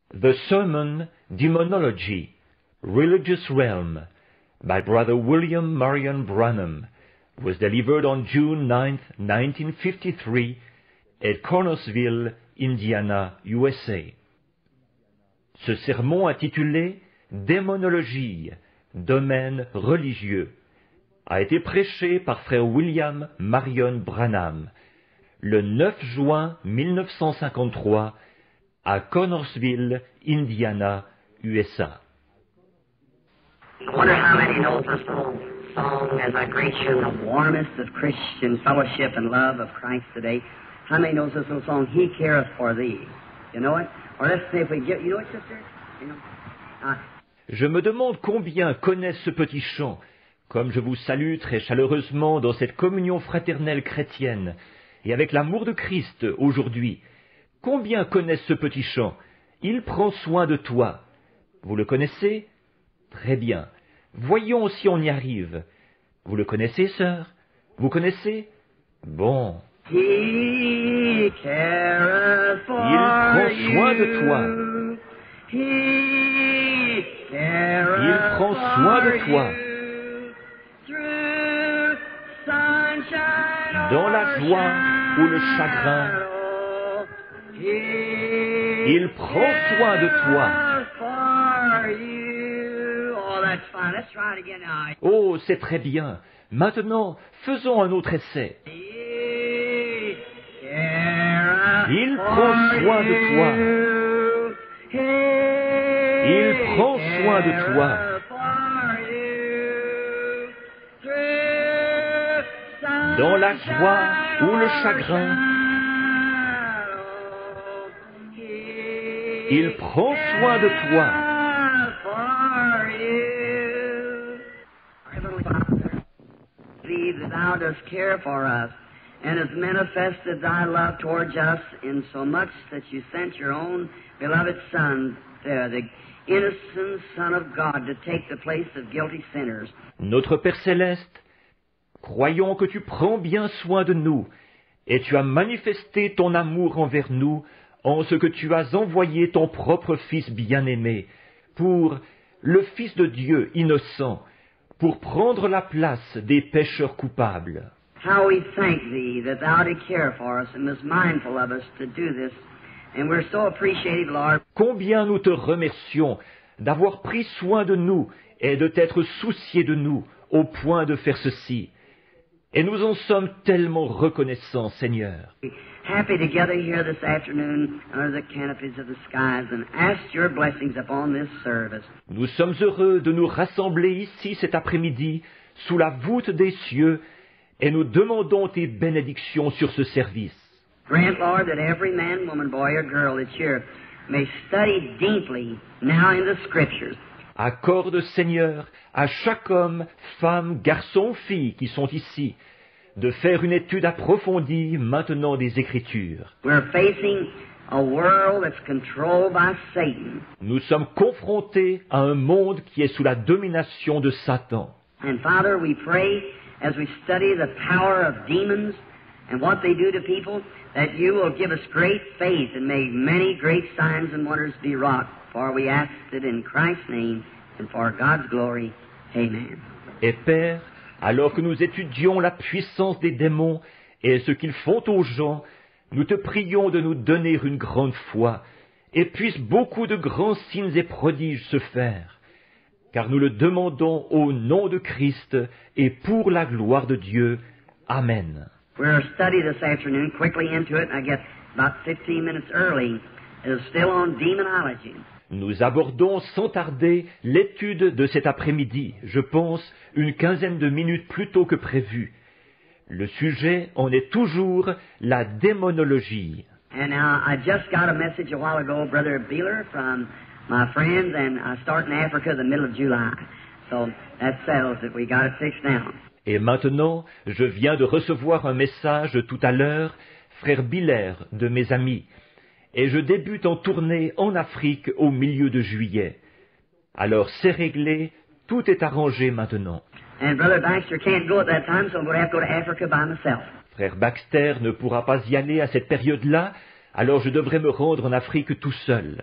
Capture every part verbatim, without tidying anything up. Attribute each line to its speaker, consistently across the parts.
Speaker 1: The Sermon, Demonology, Religious Realm, by Brother William Marion Branham, was delivered on June ninth, nineteen fifty-three, at Cornersville, Indiana, U S A. Ce sermon intitulé « Démonologie, domaine religieux » a été prêché par frère William Marion Branham le neuf juin mille neuf cent cinquante-trois à Cornersville, Indiana, U S A.
Speaker 2: I wonder how many know this little song as I greet you in the warmest of Christian fellowship and love of Christ today. How many knows this little song, He Careth for Thee? You know it? Or let's see if we get, you know it, sister? You know? Uh,
Speaker 1: Je me demande combien connaissent ce petit chant, comme je vous salue très chaleureusement dans cette communion fraternelle chrétienne, et avec l'amour de Christ aujourd'hui. Combien connaissent ce petit chant? Il prend soin de toi. Vous le connaissez? Très bien. Voyons si on y arrive. Vous le connaissez, sœur? Vous connaissez? Bon.
Speaker 2: He careth for
Speaker 1: Il prend soin de toi.
Speaker 2: you. He careth
Speaker 1: Il prend soin de toi.
Speaker 2: you. Through sunshine
Speaker 1: Dans la
Speaker 2: or
Speaker 1: joie ou le chagrin,
Speaker 2: shadow, He
Speaker 1: il prend soin de toi.
Speaker 2: careth for you. Oh, that's fine. Let's try it again now.
Speaker 1: Oh, c'est très bien. Maintenant, faisons un autre essai.
Speaker 2: He careth
Speaker 1: Il
Speaker 2: for
Speaker 1: prend soin de toi.
Speaker 2: you.
Speaker 1: Il
Speaker 2: He
Speaker 1: prend soin de toi.
Speaker 2: careth for you. Through
Speaker 1: Dans la joie
Speaker 2: sunshine
Speaker 1: ou le
Speaker 2: or
Speaker 1: chagrin,
Speaker 2: shadow, He
Speaker 1: il prend soin de toi.
Speaker 2: careth for you. Our Heavenly Father, believe that Thou dost care for us, and hast manifested Thy love towards us in so much that You sent Your own beloved Son, uh, the innocent Son of God, to take the place of guilty sinners.
Speaker 1: Notre Père Céleste, croyons que tu prends bien soin de nous, et tu as manifesté ton amour envers nous en ce que tu as envoyé ton propre Fils bien-aimé, pour le Fils de Dieu innocent, pour prendre la place des pécheurs coupables.
Speaker 2: How we thank Thee that Thou did care for us and was mindful of us to do this. And we're so appreciative, Lord.
Speaker 1: Combien nous te remercions d'avoir pris soin de nous et de t'être soucié de nous au point de faire ceci. Et nous en sommes tellement reconnaissants, Seigneur.
Speaker 2: Happy to gather here this afternoon under the canopies of the skies and ask Your blessings upon this service.
Speaker 1: Nous sommes heureux de nous rassembler ici cet après-midi sous la voûte des cieux et nous demandons tes bénédictions sur ce service.
Speaker 2: Grant, Lord, that every man, woman, boy, or girl that's here may study deeply now in the Scriptures.
Speaker 1: Accorde, Seigneur, à chaque homme, femme, garçon, fille qui sont ici, de faire une étude approfondie maintenant des Écritures.
Speaker 2: We're facing a world that's controlled by Satan.
Speaker 1: Nous sommes confrontés à un monde qui est sous la domination de Satan.
Speaker 2: And Father, we pray as we study the power of demons and what they do to people, that You will give us great faith and may many great signs and wonders be wrought. For we ask it in Christ's name and for God's glory. Amen.
Speaker 1: Et Père, alors que nous étudions la puissance des démons et ce qu'ils font aux gens, nous te prions de nous donner une grande foi, et puissent beaucoup de grands signes et prodiges se faire, car nous le demandons au nom de Christ et pour la gloire de Dieu. Amen.
Speaker 2: We're study this afternoon, quickly into it, and I get about fifteen minutes early. It's still on demonology.
Speaker 1: Nous abordons sans tarder l'étude de cet après-midi, je pense une quinzaine de minutes plus tôt que prévu. Le sujet en est toujours la démonologie.
Speaker 2: And now, I just got a message a while ago, Brother Beeler, from my friends, and I start in Africa the middle of July. So that settles it. We got it fixed now.
Speaker 1: Et maintenant, je viens de recevoir un message tout à l'heure, frère Biller, de mes amis, et je débute en tournée en Afrique au milieu de juillet. Alors c'est réglé, tout est arrangé maintenant.
Speaker 2: And Brother Baxter can't go at that time, so I'm going to have to go to Africa by myself.
Speaker 1: Frère Baxter ne pourra pas y aller à cette période-là, alors je devrais me rendre en Afrique tout seul.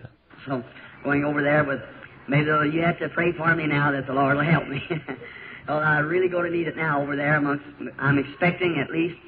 Speaker 2: So going over there with, maybe you have to pray for me now that the Lord will help me. Well, I really going to need it now over there. Amongst, I'm expecting at least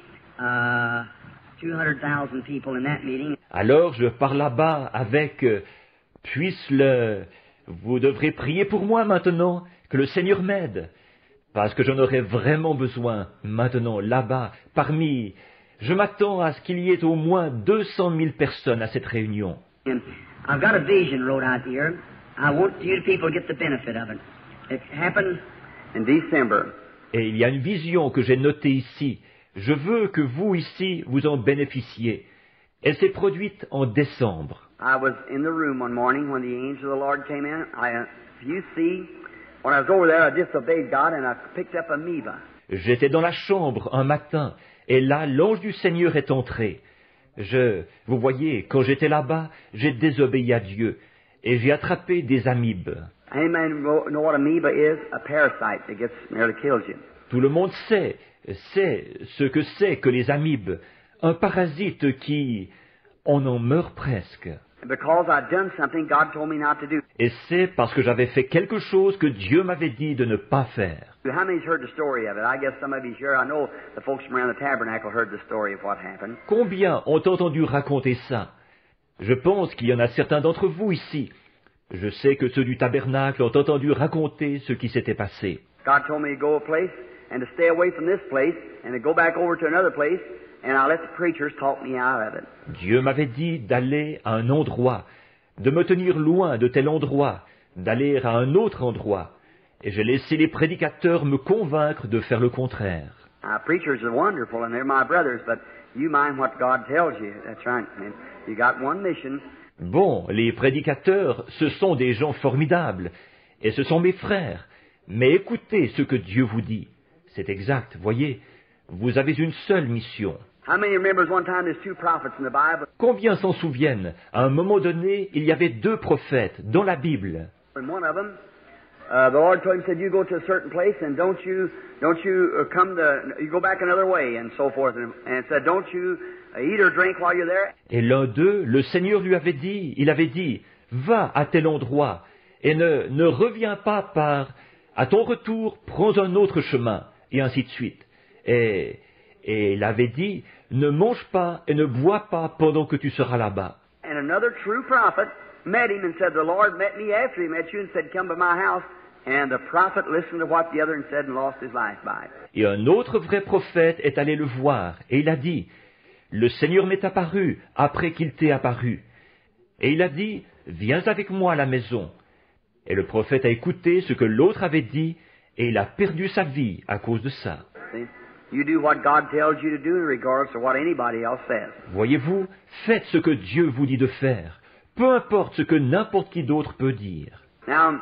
Speaker 2: uh, two hundred thousand people in that meeting.
Speaker 1: Alors je pars là-bas avec, euh, puisse le, vous devrez prier pour moi maintenant, que le Seigneur m'aide, parce que j'en aurai vraiment besoin maintenant là-bas, parmi, je m'attends à ce qu'il y ait au moins deux cent mille personnes à cette réunion.
Speaker 2: And I've got a vision wrote out here. I want you people to get the benefit of it. It happened in December.
Speaker 1: Et il y a une vision que j'ai notée ici. Je veux que vous ici, vous en bénéficiez. Elle s'est produite en décembre.
Speaker 2: I was in the room one morning when the angel of the Lord came in. I, uh, you see, when I was over there, I disobeyed God and I picked up amoeba.
Speaker 1: J'étais dans la chambre un matin, et là, l'ange du Seigneur est entré. Je, vous voyez, quand j'étais là-bas, j'ai désobéi à Dieu, et j'ai attrapé des amibes.
Speaker 2: Amen. Know what amoeba is? A parasite that gets nearly kills you.
Speaker 1: Tout le monde sait, sait ce que c'est que les amibes, un parasite qui, on en meurt presque.
Speaker 2: Because I'd done something God told me not to do.
Speaker 1: Et c'est parce que j'avais fait quelque chose que Dieu m'avait dit de ne pas faire.
Speaker 2: How many's heard the story of it? I guess some of you here. I know the folks from around the tabernacle heard the story of what happened.
Speaker 1: Combien ont entendu raconter ça? Je pense qu'il y en a certains d'entre vous ici. Je sais que ceux du tabernacle ont entendu raconter ce qui s'était passé.
Speaker 2: God told me to go a place and to stay away from this place and to go back over to another place, and I let the preachers talk me out of it.
Speaker 1: Dieu m'avait dit d'aller à un endroit, de me tenir loin de tel endroit, d'aller à un autre endroit, et j'ai laissé les prédicateurs me convaincre de faire le contraire.
Speaker 2: Now, preachers are wonderful and they're my brothers, but you mind what God tells you. That's right. And you got one mission.
Speaker 1: Bon, les prédicateurs, ce sont des gens formidables, et ce sont mes frères, mais écoutez ce que Dieu vous dit. C'est exact, voyez, vous avez une seule mission.
Speaker 2: How many remembers one time there's two prophets in the Bible?
Speaker 1: Combien s'en souviennent? À un moment donné, il y avait deux prophètes dans la Bible.
Speaker 2: And one of them, uh, the Lord told him, said, you go to a certain place and don't you, don't you uh, come the, you go back another way and so forth. And, and said, don't you uh, eat or drink while you're there.
Speaker 1: Et l'un d'eux, le Seigneur lui avait dit, il avait dit, va à tel endroit et ne, ne reviens pas par, à ton retour, prends un autre chemin, et ainsi de suite. Et, et il avait dit, ne mange pas et ne bois pas pendant que tu seras là-bas.
Speaker 2: And another true prophet met him and said, the Lord met me after he met you and said, come to my house. And the prophet listened to what the other one said and lost his life by it.
Speaker 1: Et un autre vrai prophète est allé le voir, et il a dit, le Seigneur m'est apparu après qu'il t'ait apparu. Et il a dit, viens avec moi à la maison. Et le prophète a écouté ce que l'autre avait dit, et il a perdu sa vie à cause de ça.
Speaker 2: See? You do what God tells you to do regardless of what anybody else says.
Speaker 1: Voyez-vous, faites ce que Dieu vous dit de faire, peu importe ce que n'importe qui d'autre peut dire.
Speaker 2: Now,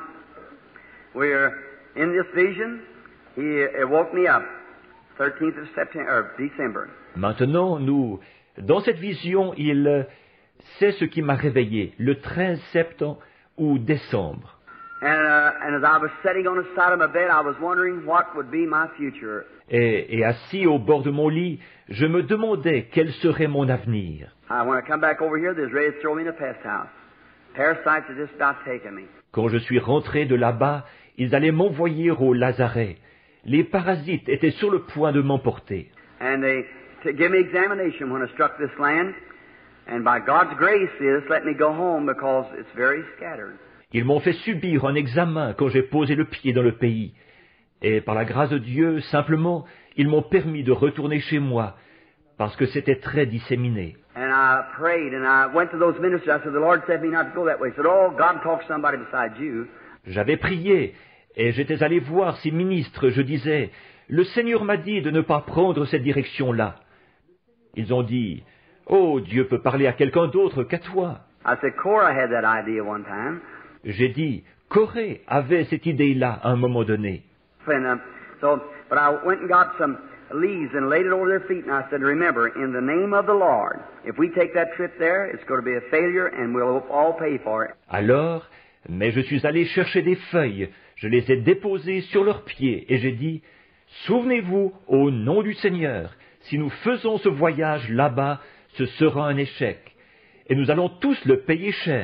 Speaker 2: we're in this vision. He it woke me up, thirteenth of September, or December.
Speaker 1: Maintenant, nous, dans cette vision, il sait ce qui m'a réveillé, le treize septembre ou décembre.
Speaker 2: And, uh, and as I was sitting on the side of my bed, I was wondering what would be my future.
Speaker 1: Et, et assis au bord de mon lit, je me demandais quel serait mon avenir.
Speaker 2: Uh, when I come back over here, they're ready to throw me in a pest house. Parasites are just about taking me.
Speaker 1: Quand je suis rentré de là-bas, ils allaient m'envoyer au lazaret. Les parasites étaient sur le point de m'emporter.
Speaker 2: And they to give me examination when I struck this land. And by God's grace, they just let me go home because it's very scattered.
Speaker 1: Ils m'ont fait subir un examen quand j'ai posé le pied dans le pays. Et par la grâce de Dieu, simplement, ils m'ont permis de retourner chez moi, parce que c'était très disséminé.
Speaker 2: And I prayed, and I went to those ministers. I said, the Lord said me not to go that way. He said, oh, God talks to somebody besides you.
Speaker 1: J'avais prié, et j'étais allé voir ces ministres. Je disais, le Seigneur m'a dit de ne pas prendre cette direction-là. Ils ont dit, oh, Dieu peut parler à quelqu'un d'autre qu'à toi.
Speaker 2: I said, Korah had that idea one time.
Speaker 1: J'ai dit, Corée avait cette idée-là à un moment donné.
Speaker 2: And, um, so, but I went and got some leaves and laid it over their feet, and I said, remember, in the name of the Lord, if we take that trip there, it's going to be a failure, and we'll all pay for it.
Speaker 1: Alors, mais je suis allé chercher des feuilles, je les ai déposées sur leurs pieds, et j'ai dit, souvenez-vous, au nom du Seigneur, si nous faisons ce voyage là-bas, ce sera un échec, et nous allons tous le payer cher.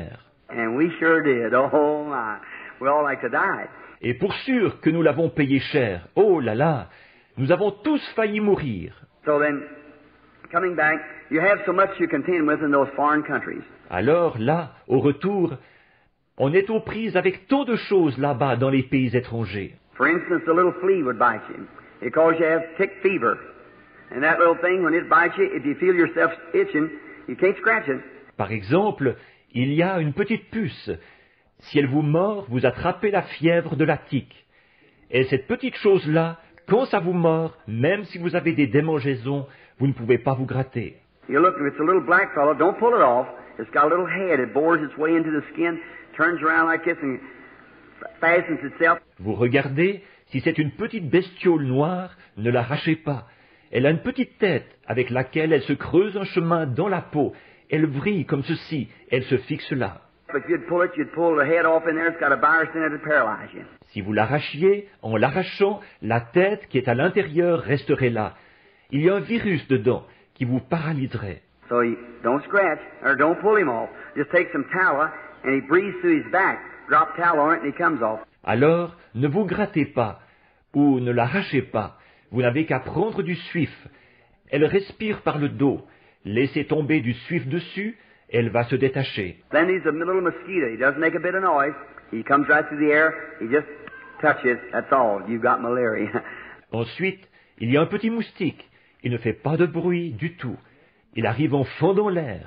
Speaker 2: And we sure did. Oh, my. We all like to die.
Speaker 1: Et pour sûr que nous l'avons payé cher. Oh là là, nous avons tous failli mourir.
Speaker 2: So then, coming back, you have so much you contend with in those foreign countries.
Speaker 1: Alors là, au retour, on est aux prises avec tant de choses là-bas dans les pays étrangers.
Speaker 2: For instance, a little flea would bite you. It causes you to have tick fever. And that little thing, when it bites you, if you feel yourself itching, you can't scratch it.
Speaker 1: Par exemple, il y a une petite puce. Si elle vous mord, vous attrapez la fièvre de la tique. Et cette petite chose-là, quand ça vous mord, même si vous avez des démangeaisons, vous ne pouvez pas vous gratter.
Speaker 2: You look, if it's a little black fellow, don't pull it off. It's got a little head. It bores its way into the skin, turns around like this, and fastens itself.
Speaker 1: Vous regardez, si c'est une petite bestiole noire, ne l'arrachez pas. Elle a une petite tête avec laquelle elle se creuse un chemin dans la peau. Elle vrille comme ceci, elle se fixe là.
Speaker 2: If you'd pull it, you'd pull the head off in there. It's got a virus in it to paralyze you.
Speaker 1: Si vous l'arrachiez, en l'arrachant, la tête qui est à l'intérieur resterait là. Il y a un virus dedans qui vous paralyserait.
Speaker 2: So you don't scratch or don't pull him off. Just take some tallow and he breathes through his back. Drop tallow on it and he comes off.
Speaker 1: Alors, ne vous grattez pas ou ne l'arrachez pas. Vous n'avez qu'à prendre du suif. Elle respire par le dos. Laissez tomber du suif dessus, elle va se détacher.
Speaker 2: Then he's a little mosquito. He doesn't make a bit of noise. He comes right through the air. He just touches. That's all. You've got malaria.
Speaker 1: Ensuite, il y a un petit moustique. Il ne fait pas de bruit du tout. Il arrive en fendant l'air.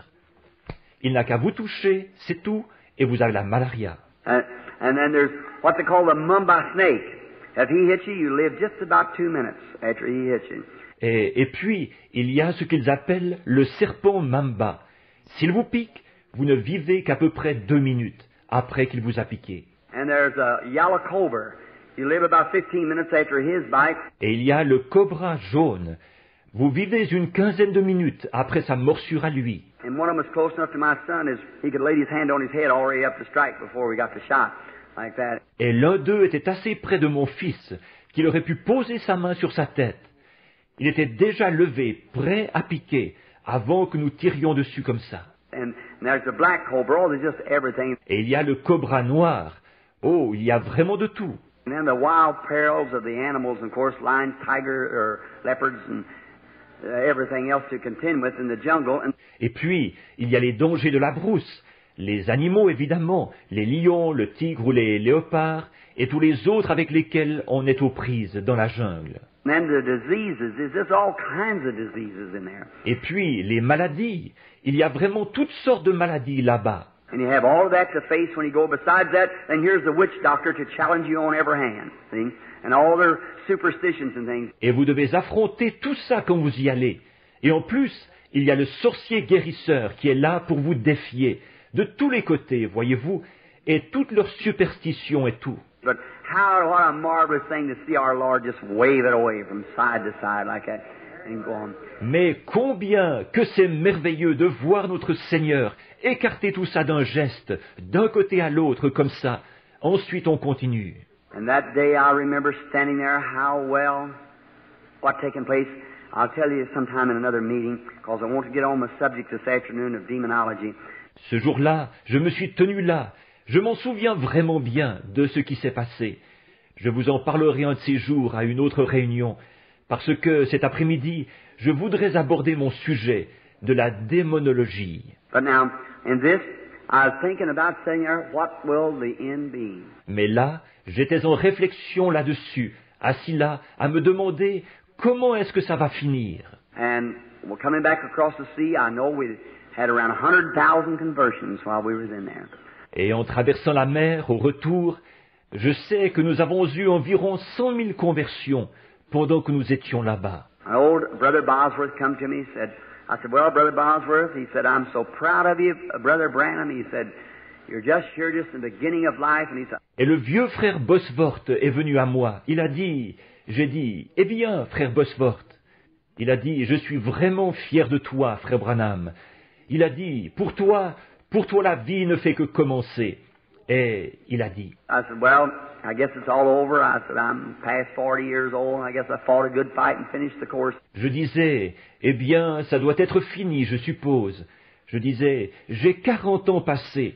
Speaker 1: Il n'a qu'à vous toucher, c'est tout, et vous avez la malaria.
Speaker 2: And, and then there's what they call the mamba snake. If he hits you, you live just about two minutes after he hits you.
Speaker 1: Et, et puis, il y a ce qu'ils appellent le serpent mamba. S'il vous pique, vous ne vivez qu'à peu près deux minutes après qu'il vous a piqué.
Speaker 2: And there's a yellow cobra. You live about fifteen minutes after his bite.
Speaker 1: Et il y a le cobra jaune. Vous vivez une quinzaine de minutes après sa morsure à lui.
Speaker 2: And one of them was close enough to my son is he could lay his hand on his head already up to strike before we got the shot, like that.
Speaker 1: Et l'un d'eux était assez près de mon fils qu'il aurait pu poser sa main sur sa tête. Il était déjà levé, prêt à piquer, avant que nous tirions dessus comme ça.
Speaker 2: And there's the black cobra. Oh, there's just everything.
Speaker 1: Et il y a le cobra noir. Oh, il y a vraiment de tout.
Speaker 2: And then the wild perils of the animals, of course, lions, tiger, or leopards, and uh, everything else to contend with in the jungle. And
Speaker 1: Et puis, il y a les dangers de la brousse, les animaux évidemment, les lions, le tigre ou les léopards, et tous les autres avec lesquels on est aux prises dans la jungle.
Speaker 2: then the diseases. There's just all kinds of diseases in there.
Speaker 1: Et puis, les maladies. Il y a vraiment toutes sortes de maladies là-bas.
Speaker 2: And you have all of that to face when you go. Besides that, then here's the witch doctor to challenge you on every hand. See? And all their superstitions and things.
Speaker 1: Et vous devez affronter tout ça quand vous y allez. Et en plus, il y a le sorcier guérisseur qui est là pour vous défier. De tous les côtés, voyez-vous, et toutes leurs superstitions et tout.
Speaker 2: But how, what a marvelous thing to see our Lord just wave it away from side to side like that and go on.
Speaker 1: Mais combien que c'est merveilleux de voir notre Seigneur écarter tout ça d'un geste, d'un côté à l'autre comme ça. Ensuite on continue.
Speaker 2: And that day I remember standing there, how well, what taken place. I'll tell you sometime in another meeting, because I want to get on the subject this afternoon of demonology.
Speaker 1: Ce jour-là, je me suis tenu là. Je m'en souviens vraiment bien de ce qui s'est passé. Je vous en parlerai un de ces jours à une autre réunion, parce que cet après-midi, je voudrais aborder mon sujet de la démonologie.
Speaker 2: But now, in this, I was thinking about saying there, what will the end be?
Speaker 1: Mais là, j'étais en réflexion là-dessus, assis là, à me demander comment est-ce que ça va finir.
Speaker 2: And well, coming back across the sea, I know we had around one hundred thousand conversions while we were in there.
Speaker 1: Et en traversant la mer, au retour, je sais que nous avons eu environ cent mille conversions pendant que nous étions là-bas.
Speaker 2: An old Brother Bosworth come to me, he said, I said, well, Brother Bosworth, he said, I'm so proud of you, Brother Branham. He said, you're just here just in the beginning of life. And he said,
Speaker 1: Et le vieux frère Bosworth est venu à moi. Il a dit, j'ai dit, eh bien, frère Bosworth. Il a dit, je suis vraiment fier de toi, frère Branham. Il a dit, pour toi, pour toi la vie ne fait que commencer. Et il a dit,
Speaker 2: I said, well, I guess it's all over. I said, I'm past forty years old. I guess I fought a good fight and finished the course.
Speaker 1: je disais, eh bien, ça doit être fini, je suppose. Je disais, j'ai quarante ans passés.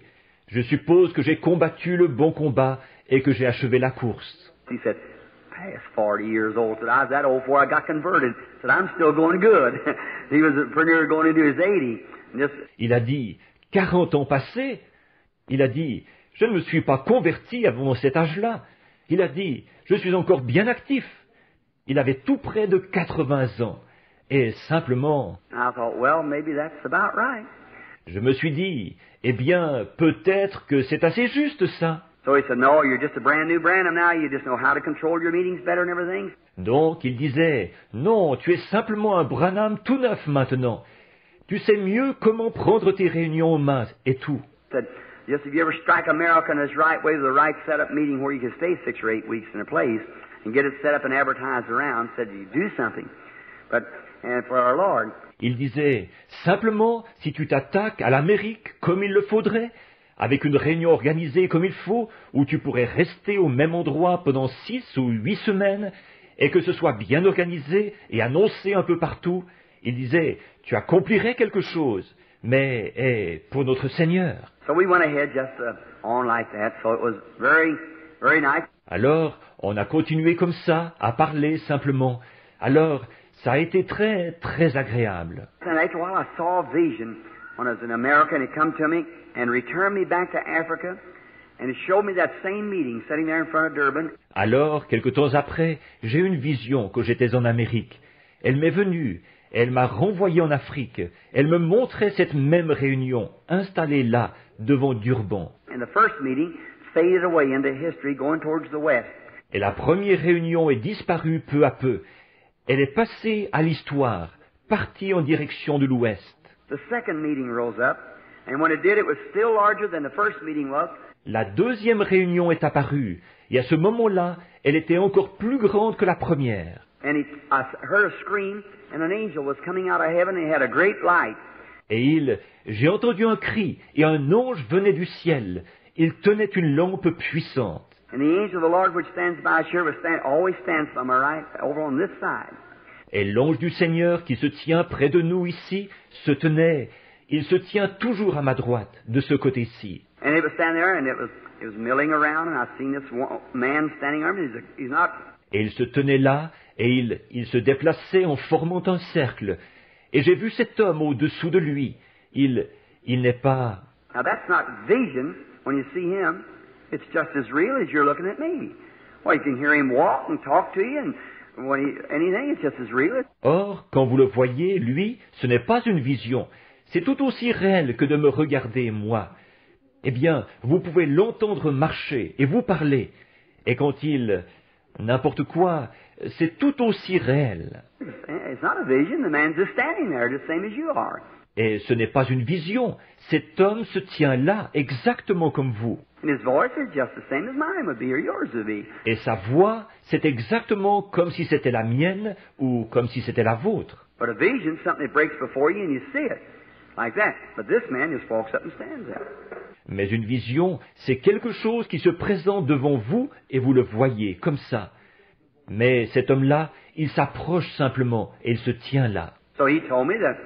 Speaker 1: Je suppose que j'ai combattu le bon combat et que j'ai achevé la course.
Speaker 3: He said, past forty years old. Said, I was that old before I got converted. Said, I'm still going good. He was pretty near going into his eighty. And just,
Speaker 1: Il a dit, quarante ans passés. Il a dit, je ne me suis pas converti avant cet âge-là. Il a dit, je suis encore bien actif. Il avait tout près de quatre-vingts ans. Et simplement,
Speaker 3: I thought, well, maybe that's about right.
Speaker 1: je me suis dit, eh bien, peut-être que c'est assez juste ça.
Speaker 3: So he said, no, you're just a brand new Branham now. You just know how to control your meetings better and everything.
Speaker 1: Donc il disait, non, tu es simplement un Branham tout neuf maintenant. Tu sais mieux comment prendre tes réunions en main et tout.
Speaker 3: He said, just if you ever strike America in this right way with the right set-up meeting where you can stay six or eight weeks in a place and get it set up and advertised around, said you do something. But, and for our Lord.
Speaker 1: Il disait, simplement, si tu t'attaques à l'Amérique comme il le faudrait, avec une réunion organisée comme il faut, où tu pourrais rester au même endroit pendant six ou huit semaines, et que ce soit bien organisé et annoncé un peu partout, il disait, tu accomplirais quelque chose, mais eh, pour notre Seigneur.
Speaker 3: So we went ahead just uh, on like that. So it was very, very nice.
Speaker 1: Alors, on a continué comme ça, à parler simplement. Alors, ça a été très, très agréable.
Speaker 3: And after a while, I saw a vision when I was in America, and it come to me and returned me back to Africa, and it showed me that same meeting sitting there in front of Durban.
Speaker 1: Alors, quelque temps après, j'ai eu une vision que j'étais en Amérique. Elle m'est venue, elle m'a renvoyé en Afrique. Elle me montrait cette même réunion, installée là, devant Durban.
Speaker 3: And the first meeting faded away into history, going towards the west.
Speaker 1: Et la première réunion est disparue peu à peu. Elle est passée à l'histoire, partie en direction de l'ouest.
Speaker 3: The second meeting rose up, and when it did, it was still larger than the first meeting was.
Speaker 1: La deuxième réunion est apparue, et à ce moment-là, elle était encore plus grande que la première.
Speaker 3: And he, I heard a scream, and an angel was coming out of heaven, and he had a great light.
Speaker 1: Et il, j'ai entendu un cri, et un ange venait du ciel. Il tenait une lampe puissante.
Speaker 3: And the angel of the Lord which stands by sure was stand, always stands by my right, over on this side.
Speaker 1: Et l'ange du Seigneur qui se tient près de nous ici, se tenait, il se tient toujours à ma droite, de ce côté-ci.
Speaker 3: And it was standing there, and it was it was milling around, and I seen this one, man standing there. He's, a, he's not.
Speaker 1: Et il se tenait là, et il, il se déplaçait en formant un cercle. Et j'ai vu cet homme au-dessous de lui. Il, il n'est pas...
Speaker 3: Now that's not vision when you see him. It's just as real as you're looking at me. Well, you can hear him walk and talk to you, and when he, anything, it's just as real.
Speaker 1: Or, quand vous le voyez, lui, ce n'est pas une vision. C'est tout aussi réel que de me regarder, moi. Eh bien, vous pouvez l'entendre marcher et vous parler. Et quand il... n'importe quoi, c'est tout aussi réel.
Speaker 3: It's not a vision. The man's just standing there, just same as you are.
Speaker 1: Et ce n'est pas une vision. Cet homme se tient là, exactement comme vous.
Speaker 3: And his voice is just the same as mine would be or yours would be.
Speaker 1: Et sa voix, c'est exactement comme si c'était la mienne ou comme si c'était la vôtre.
Speaker 3: But a vision, something that breaks before you and you see it. Like that. But this man just walks up and stands there.
Speaker 1: Mais une vision, c'est quelque chose qui se présente devant vous et vous le voyez comme ça. Mais cet homme-là, il s'approche simplement et il se tient là.
Speaker 3: So he told me that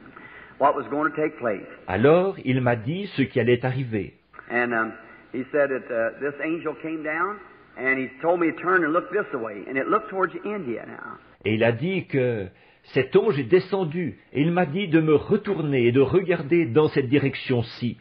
Speaker 3: what was going to take place.
Speaker 1: Alors, il m'a dit ce qui allait arriver.
Speaker 3: And um, he said that uh, this angel came down, and he told me to turn and look this way, and it looked towards India now.
Speaker 1: Et il a dit que cet ange est descendu et il m'a dit de me retourner et de regarder dans cette direction-ci.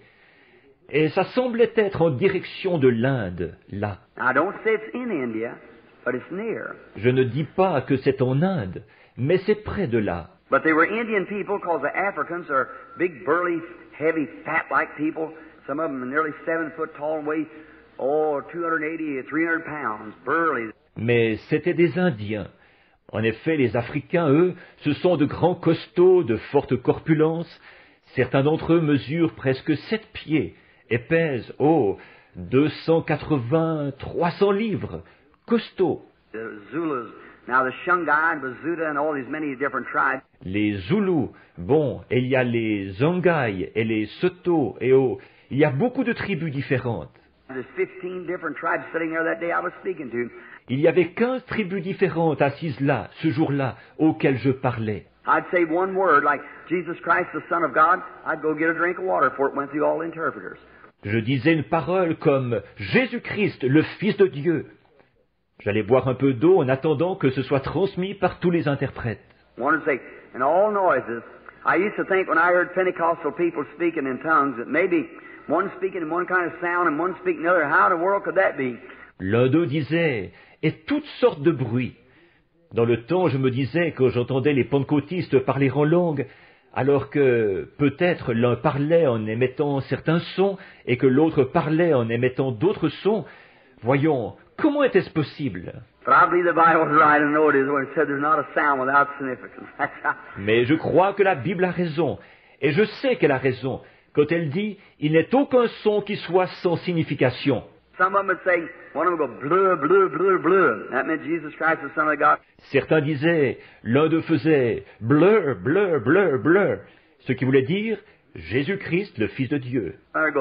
Speaker 1: Et ça semblait être en direction de l'Inde, là.
Speaker 3: Now, I don't say it's in India, but it's near.
Speaker 1: Je ne dis pas que c'est en Inde, mais c'est près de là.
Speaker 3: But they were Indian people because the Africans are big, burly, heavy, fat-like people. Some of them are nearly seven foot tall and weigh, oh, two hundred eighty or three hundred pounds, burly.
Speaker 1: Mais c'étaient des Indiens. En effet, les Africains, eux, ce sont de grands costauds, de forte corpulence. Certains d'entre eux mesurent presque sept pieds et pèsent, oh, deux cent quatre-vingts, trois cents livres. Costauds.
Speaker 3: The Zulus, now the Shungai and Bazuta and all these many different tribes.
Speaker 1: Les Zoulous, bon, et il y a les Zongai et les Soto, et oh, il y a beaucoup de tribus différentes.
Speaker 3: There's fifteen different tribes sitting there that day I was speaking to.
Speaker 1: Il y avait quinze tribus différentes assises là, ce jour-là, auxquelles je parlais.
Speaker 3: I'd say one word like Jesus Christ, the Son of God. I'd go get a drink of water before it went through all the interpreters.
Speaker 1: Je disais une parole comme « Jésus-Christ, le Fils de Dieu ». J'allais boire un peu d'eau en attendant que ce soit transmis par tous les interprètes.
Speaker 3: One would say, in all noises, I used to think when I heard Pentecostal people speaking in tongues that maybe one speaking in one kind of sound and one speaking another. How in the world could that be?
Speaker 1: L'un d'eux disait « Et toutes sortes de bruits ». Dans le temps, je me disais que j'entendais les pentecôtistes parler en langue, alors que peut-être l'un parlait en émettant certains sons et que l'autre parlait en émettant d'autres sons. Voyons, comment était-ce possible? Mais je crois que la Bible a raison, et je sais qu'elle a raison, quand elle dit « Il n'est aucun son qui soit sans signification ». Certains disaient, l'un d'eux faisait « bleu, bleu, bleu, bleu », ce qui voulait dire « Jésus-Christ, le Fils de Dieu ».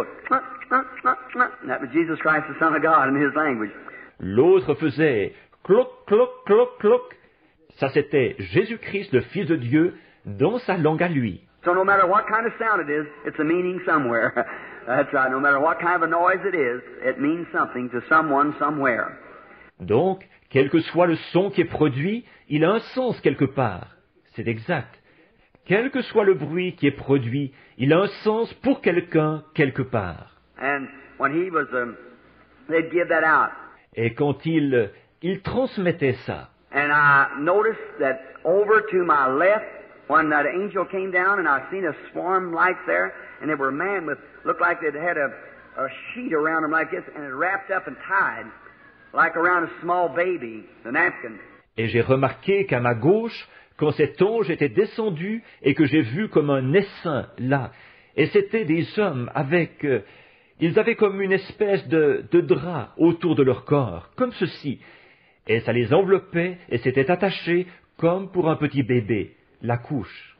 Speaker 1: L'autre faisait « cloc, cloc, cloc, cloc ». Ça c'était Jésus-Christ, le Fils de Dieu, dans sa langue à lui.
Speaker 3: So no matter what kind of sound it is, it's a meaning somewhere. That's right. No matter what kind of a noise it is, it means something to someone somewhere.
Speaker 1: Donc, quel que soit le son qui est produit, il a un sens quelque part. C'est exact. Quel que soit le bruit qui est produit, il a un sens pour quelqu'un quelque part.
Speaker 3: And when he was, um, they'd give that out.
Speaker 1: Et quand il, il transmettait ça.
Speaker 3: And I noticed that over to my left, when that angel came down, and I seen a swarm lights there, and they were men with, looked like they'd had a, a sheet around them like this, and it wrapped up and tied, like around a small baby, the napkin.
Speaker 1: Et j'ai remarqué qu'à ma gauche, quand cet ange était descendu, et que j'ai vu comme un essaim là, et c'étaient des hommes avec, euh, ils avaient comme une espèce de, de drap autour de leur corps, comme ceci, et ça les enveloppait, et c'était attaché comme pour un petit bébé. La couche.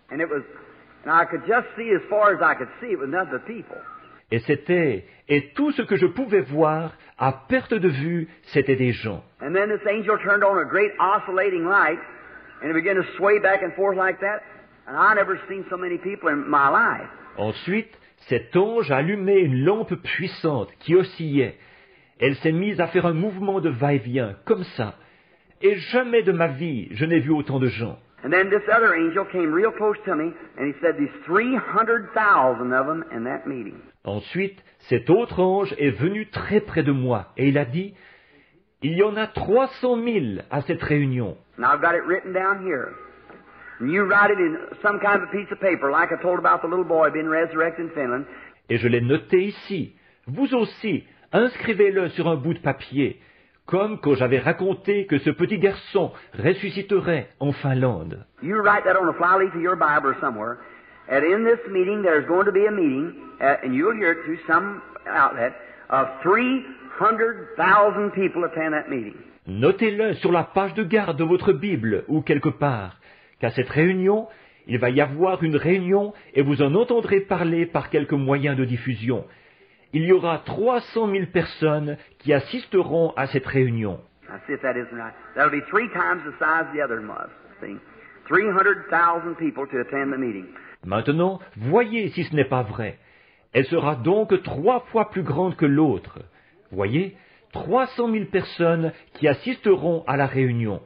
Speaker 1: Et c'était, et tout ce que je pouvais voir, à perte de vue, c'était des gens. Ensuite, cet ange a allumé une lampe puissante qui oscillait. Elle s'est mise à faire un mouvement de va-et-vient, comme ça. Et jamais de ma vie, je n'ai vu autant de gens.
Speaker 3: And then this other angel came real close to me, and he said there's three hundred thousand of them in that meeting.
Speaker 1: Ensuite, cet autre ange est venu très près de moi, et il a dit, il y en a trois cent mille à cette réunion.
Speaker 3: And I've got it written down here. And you write it in some kind of a piece of paper, like I told about the little boy being resurrected in Finland.
Speaker 1: Et je l'ai noté ici. Vous aussi, inscrivez-le sur un bout de papier. Comme quand j'avais raconté que ce petit garçon ressusciterait en Finlande.
Speaker 3: You write that on a flyleaf of your Bible or somewhere. And in this meeting, there's going to be a meeting, uh, and you'll hear it through some outlet, of three hundred thousand people attend that meeting.
Speaker 1: Notez-le sur la page de garde de votre Bible ou quelque part, qu'à cette réunion, il va y avoir une réunion et vous en entendrez parler par quelques moyens de diffusion. Il y aura trois cent mille personnes qui assisteront à cette réunion. Maintenant, voyez si ce n'est pas vrai. Elle sera donc trois fois plus grande que l'autre. Voyez, trois cent mille personnes qui assisteront à la réunion.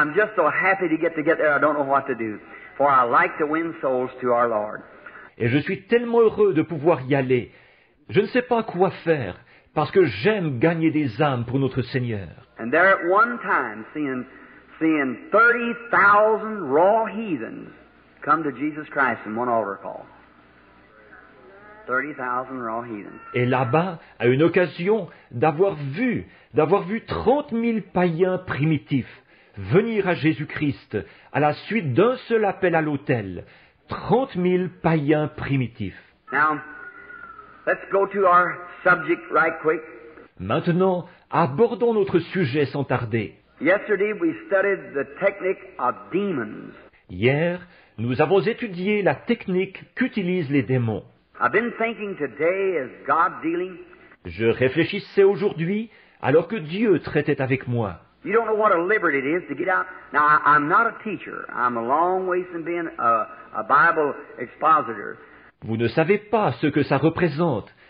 Speaker 1: Et je suis tellement heureux de pouvoir y aller. Je ne sais pas quoi faire, parce que j'aime gagner des âmes pour notre Seigneur.
Speaker 3: And there at one time, seeing, seeing thirty thousand raw heathens come to Jesus Christ in one altar call. thirty thousand raw heathens.
Speaker 1: Et là-bas, à une occasion d'avoir vu, d'avoir vu trente mille païens primitifs venir à Jésus-Christ à la suite d'un seul appel à l'autel. trente mille païens primitifs.
Speaker 3: Now, let's go to our subject right quick.
Speaker 1: Maintenant, abordons notre sujet sans tarder.
Speaker 3: Yesterday we studied the technique of demons.
Speaker 1: Hier, nous avons étudié la technique qu'utilisent les démons.
Speaker 3: I've been thinking today as God dealing.
Speaker 1: Je réfléchissais aujourd'hui alors que Dieu traitait avec moi.
Speaker 3: You don't know what a liberty it is to get out. Now, I, I'm not a teacher. I'm a long ways from being a, a Bible expositor.
Speaker 1: Vous ne savez pas ce que ça représente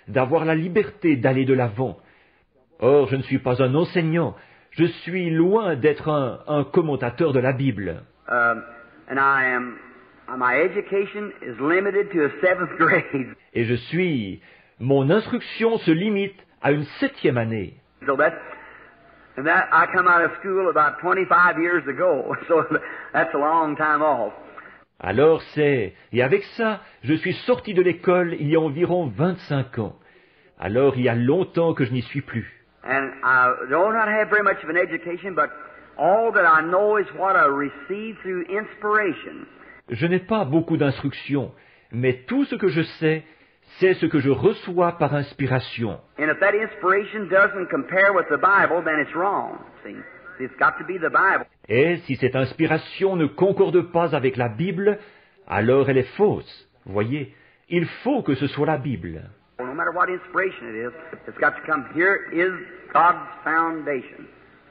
Speaker 1: d'avoir la liberté d'aller de l'avant. Or, je ne suis pas un enseignant, je suis loin d'être un, un commentateur de la Bible.
Speaker 3: Um, and I am, uh, my education is limited to a seventh grade.
Speaker 1: Et je suis, mon instruction se limite à une septième année.
Speaker 3: So that's, and that, I come out of school about twenty-five years ago, so that's a long time off.
Speaker 1: Alors c'est, et avec ça, je suis sorti de l'école il y a environ vingt-cinq ans. Alors il y a longtemps que je n'y suis plus.
Speaker 3: And I do not have very much of an education, but all that I know is what I received through inspiration.
Speaker 1: Je n'ai pas beaucoup d'instruction, mais tout ce que je sais, c'est ce que je reçois par inspiration.
Speaker 3: And if that inspiration doesn't compare with the Bible, then it's wrong. See, it's got to be the Bible.
Speaker 1: Et si cette inspiration ne concorde pas avec la Bible, alors elle est fausse. Voyez, il faut que ce soit la Bible.
Speaker 3: No matter what inspiration it is, it's got to come. Here is God's foundation.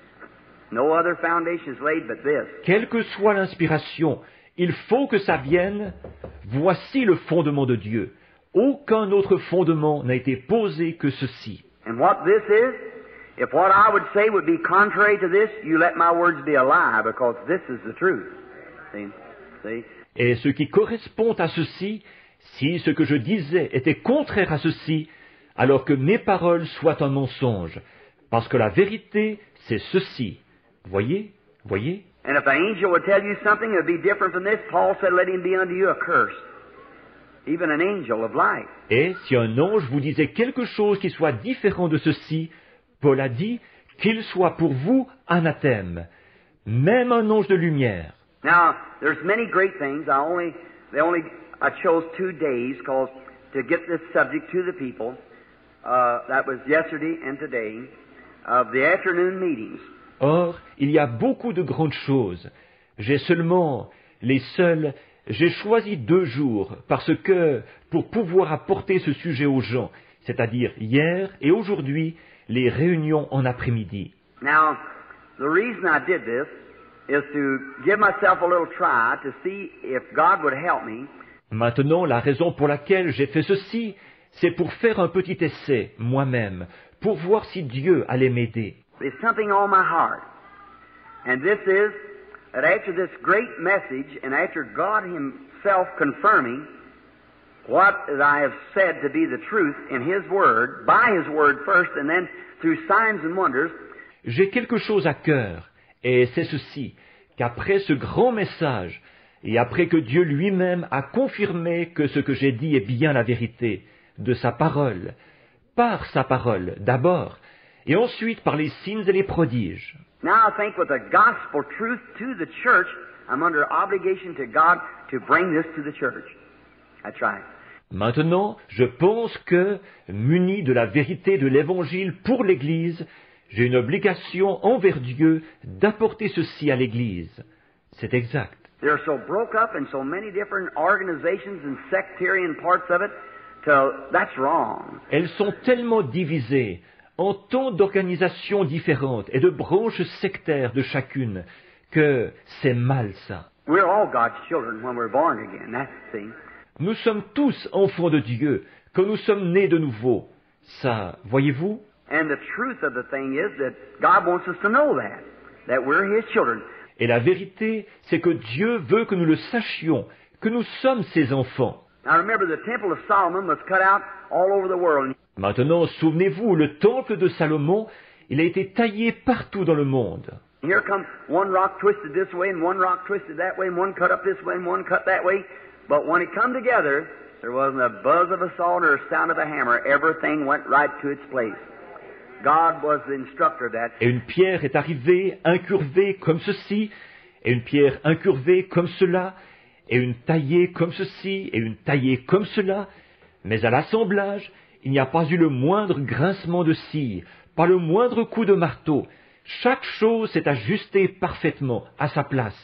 Speaker 3: No other foundation is laid but this.
Speaker 1: Quelle que soit l'inspiration, il faut que ça vienne. Voici le fondement de Dieu. Aucun autre fondement n'a été posé que ceci.
Speaker 3: And what this is, if what I would say would be contrary to this, you let my words be a lie, because this is the truth. See? See?
Speaker 1: Et ce qui correspond à ceci, si ce que je disais était contraire à ceci, alors que mes paroles soient un mensonge, parce que la vérité, c'est ceci. Voyez? Voyez?
Speaker 3: And if the angel would tell you something that would be different from this, Paul said, let him be unto you a curse. Even an angel of light.
Speaker 1: Et si un ange vous disait quelque chose qui soit différent de ceci, Paul a dit qu'il soit pour vous anathème, même un ange de lumière.
Speaker 3: Now, there's many great things. I only, they only, I chose two days cause to get this subject to the people. Uh, that was yesterday and today of the afternoon meetings.
Speaker 1: Or, il y a beaucoup de grandes choses. J'ai seulement les seuls, j'ai choisi deux jours parce que, pour pouvoir apporter ce sujet aux gens, c'est-à-dire hier et aujourd'hui, les réunions en après-midi.
Speaker 3: Now, the reason I did this is to give myself a little try to see if God would help me.
Speaker 1: Maintenant, la raison pour laquelle j'ai fait ceci, c'est pour faire un petit essai, moi-même, pour voir si Dieu allait m'aider.
Speaker 3: There's something on my heart. And this is that after this great message and after God Himself confirming what I have said to be the truth in His Word, by His Word first and then through signs and wonders,
Speaker 1: j'ai quelque chose à cœur, et c'est ceci, qu'après ce grand message, et après que Dieu lui-même a confirmé que ce que j'ai dit est bien la vérité, de sa parole, par sa parole d'abord, et ensuite par les signes et les prodiges.
Speaker 3: now I think with the gospel truth to the church, I'm under obligation to God to bring this to the church. That's right.
Speaker 1: Maintenant, je pense que, muni de la vérité de l'Évangile pour l'Église, j'ai une obligation envers Dieu d'apporter ceci à l'Église. C'est exact.
Speaker 3: They're so broke up in so many different organizations and sectarian parts of it, till that's wrong.
Speaker 1: Elles sont tellement divisées en tant d'organisations différentes et de branches sectaires de chacune que c'est mal ça.
Speaker 3: We're all God's children when we're born again. That's the thing.
Speaker 1: Nous sommes tous enfants de Dieu quand nous sommes nés de nouveau. Ça, voyez-vous?
Speaker 3: And the truth of the thing is that God wants us to know that, that we're His children.
Speaker 1: Et la vérité, c'est que Dieu veut que nous le sachions, que nous sommes ses enfants.
Speaker 3: Now remember, the temple of Solomon was cut out all over the world.
Speaker 1: Maintenant, souvenez-vous, le temple de Salomon, il a été taillé partout dans le monde.
Speaker 3: And here comes one rock twisted this way and one rock twisted that way and one cut up this way and one cut that way. But when it come together, there wasn't a buzz of a saw or a sound of a hammer. Everything went right to its place. God was the instructor of that.
Speaker 1: Et une pierre est arrivée, incurvée comme ceci, et une pierre incurvée comme cela, et une taillée comme ceci, et une taillée comme cela. Mais à l'assemblage, il n'y a pas eu le moindre grincement de scie, pas le moindre coup de marteau. Chaque chose s'est ajustée parfaitement à sa place.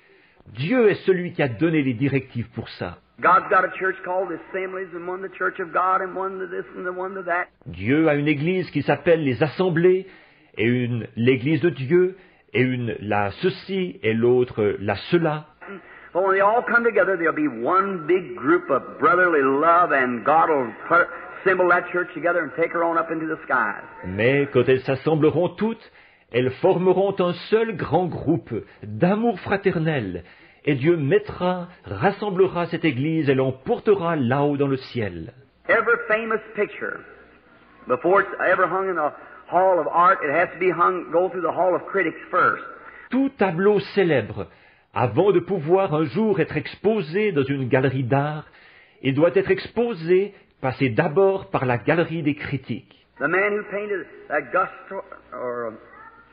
Speaker 1: Dieu est celui qui a donné les directives pour ça.
Speaker 3: God's got a church called the Assemblies, and one the Church of God, and one the this and the one the that.
Speaker 1: Dieu a une église qui s'appelle les assemblées, et une l'église de Dieu, et une la ceci, et l'autre la cela.
Speaker 3: But when they all come together, there'll be one big group of brotherly love, and God will put, assemble that church together and take her on up into the skies.
Speaker 1: Mais quand elles s'assembleront toutes, elles formeront un seul grand groupe d'amour fraternel, et Dieu mettra, rassemblera cette Église et l'emportera là-haut dans le ciel.
Speaker 3: Every famous picture, before it's ever hung in the hall of art, it has to be hung, go through the hall of critics first.
Speaker 1: Tout tableau célèbre, avant de pouvoir un jour être exposé dans une galerie d'art, il doit être exposé, passer d'abord par la galerie des critiques.
Speaker 3: The man who painted that Gusto, or, um,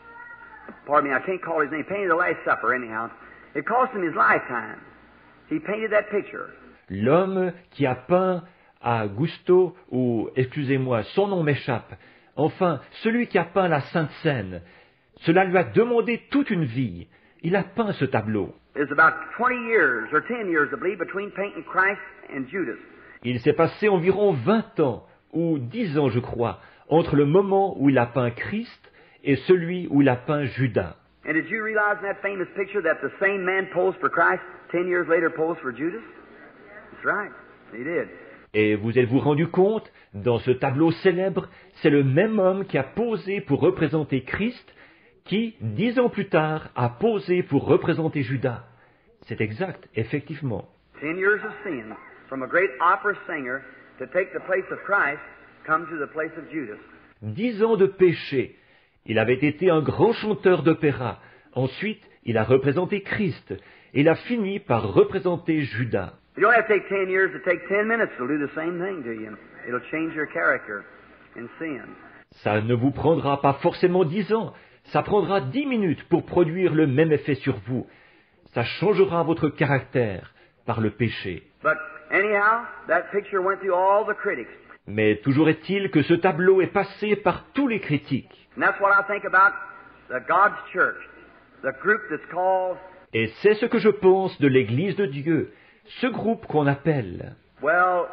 Speaker 3: pardon me, I can't call his name, painted the Last Supper anyhow. It cost him his lifetime. He painted that picture.
Speaker 1: L'homme qui a peint à Gusto, ou, excusez-moi, son nom m'échappe, enfin, celui qui a peint la Sainte Seine, cela lui a demandé toute une vie. Il a peint ce tableau.
Speaker 3: It's about twenty years, or ten years, I believe, between painting Christ and Judas.
Speaker 1: Il s'est passé environ vingt ans, ou dix ans je crois, entre le moment où il a peint Christ et celui où il a peint Judas.
Speaker 3: And did you realize in that famous picture that the same man posed for Christ ten years later posed for Judas? That's right, he did.
Speaker 1: Et vous êtes-vous rendu compte, dans ce tableau célèbre, c'est le même homme qui a posé pour représenter Christ, qui, dix ans plus tard, a posé pour représenter Judas. C'est exact, effectivement.
Speaker 3: Ten years of sin, from a great opera singer to take the place of Christ, come to the place of Judas.
Speaker 1: Dix ans de péché. Il avait été un grand chanteur d'opéra. Ensuite, il a représenté Christ. Et il a fini par représenter Judas.
Speaker 3: You don't have to take ten years to take ten minutes to do the same thing to you. It'll change your character in sin.
Speaker 1: Ça ne vous prendra pas forcément dix ans. Ça prendra dix minutes pour produire le même effet sur vous. Ça changera votre caractère par le péché.
Speaker 3: But anyhow, that picture went through all the critics.
Speaker 1: Mais toujours est-il que ce tableau est passé par tous les critiques.
Speaker 3: And that's what I think about the God's church, the group that's called.
Speaker 1: Et c'est ce que je pense de l'Église de Dieu, ce groupe qu'on appelle.
Speaker 3: Well,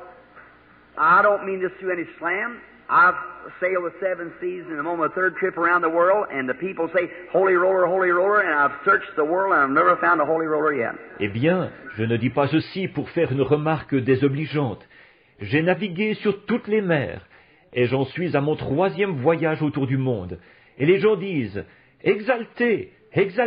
Speaker 3: I don't mean this to any slam. I've sailed the seven seas and I'm on my third trip around the world, and the people say, "Holy roller, holy roller," and I've searched the world and I've never found a holy roller yet.
Speaker 1: Eh bien, je ne dis pas ceci pour faire une remarque désobligeante. J'ai navigué sur toutes les mers, et j'en suis à mon troisième voyage autour du monde. Et les gens disent, « Exalté, exalté !»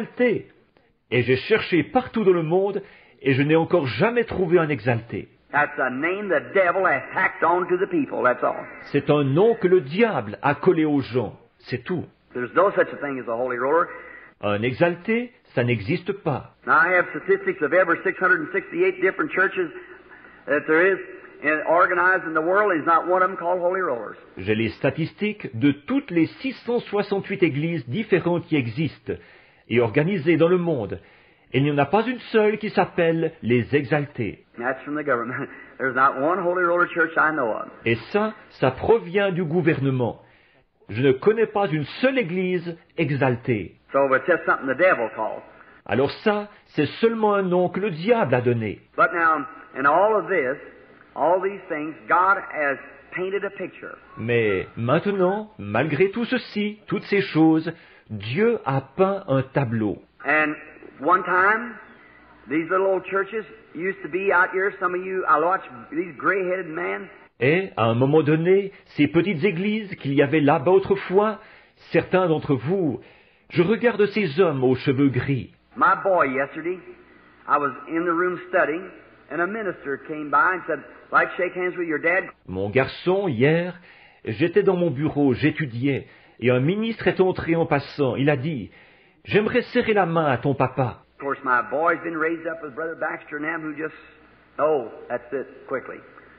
Speaker 1: Et j'ai cherché partout dans le monde, et je n'ai encore jamais trouvé un exalté.
Speaker 3: That's a name the devil has tacked on to the people, that's all.
Speaker 1: C'est un nom que le diable a collé aux gens, c'est tout.
Speaker 3: There's no such a thing as a holy roller.
Speaker 1: Un exalté, ça n'existe pas.
Speaker 3: Now, I have statistics of every six hundred sixty-eight different churches that there is in, organized in the world, and there's not one of them called holy rollers.
Speaker 1: J'ai les statistiques de toutes les six cent soixante-huit églises différentes qui existent et organisées dans le monde. Et il n'y en a pas une seule qui s'appelle les exaltés.
Speaker 3: That's from the government. There's not one holy roller church I know of.
Speaker 1: Et ça, ça provient du gouvernement. Je ne connais pas une seule église exaltée.
Speaker 3: So it's just something the devil calls.
Speaker 1: Alors ça, c'est seulement un nom que le diable a donné.
Speaker 3: But now, in all of this, all these things, God has painted a picture.
Speaker 1: Mais maintenant, malgré tout ceci, toutes ces choses, Dieu a peint un tableau.
Speaker 3: And one time, these little old churches used to be out here. Some of you, I watch these gray-headed men.
Speaker 1: Et, à un moment donné, ces petites églises qu'il y avait là-bas autrefois, certains d'entre vous, je regarde ces hommes aux cheveux gris.
Speaker 3: My boy, yesterday, I was in the room studying, and a minister came by and said, "Like shake hands with your dad."
Speaker 1: Mon garçon, hier, j'étais dans mon bureau, j'étudiais, et un ministre est entré en passant. Il a dit, « J'aimerais serrer la main à ton papa. »
Speaker 3: Of course, my boy's been raised up with Brother Baxter and them who just, oh, that's it, quickly.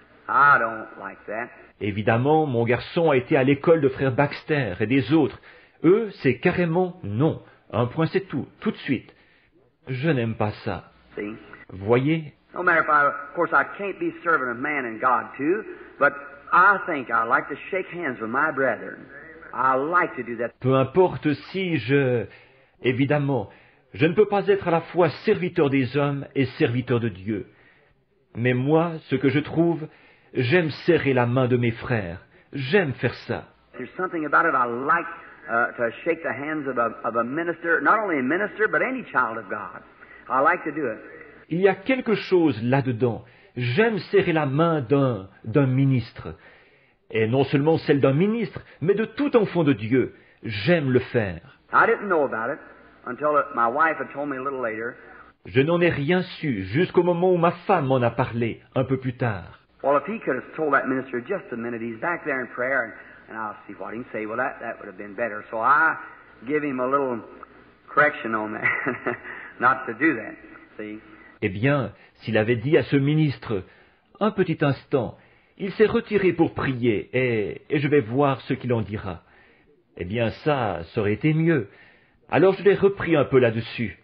Speaker 3: I don't like that.
Speaker 1: Évidemment, mon garçon a été à l'école de frère Baxter et des autres. Eux, c'est carrément non. Un point, c'est tout, tout de suite. Je n'aime pas ça.
Speaker 3: See?
Speaker 1: Voyez?
Speaker 3: No matter if I, of course, I can't be serving of man and God too, but I think I like to shake hands with my brethren. I like to do that.
Speaker 1: Peu importe si je... Évidemment, je ne peux pas être à la fois serviteur des hommes et serviteur de Dieu. Mais moi, ce que je trouve, j'aime serrer la main de mes frères. J'aime faire ça.
Speaker 3: There's something about it I like uh, to shake the hands of a, of a minister, not only a minister, but any child of God. I like to do it.
Speaker 1: Il y a quelque chose là-dedans. J'aime serrer la main d'un, d'un ministre. et non seulement celle d'un ministre, mais de tout enfant de Dieu. J'aime le faire.
Speaker 3: I didn't know about it until my wife had told me a little later.
Speaker 1: Je n'en ai rien su jusqu'au moment où ma femme m'en a parlé, un peu plus tard.
Speaker 3: Well, if he could have told that minister just a minute, he's back there in prayer, and, and I'll see what he can say. Well, that, that would have been better. So I give him a little correction on that, not to do that, see.
Speaker 1: Eh bien, s'il avait dit à ce ministre, un petit instant, il s'est retiré pour prier, et, et je vais voir ce qu'il en dira. Eh bien, ça, ça aurait été mieux. Alors je l'ai repris un peu là-dessus.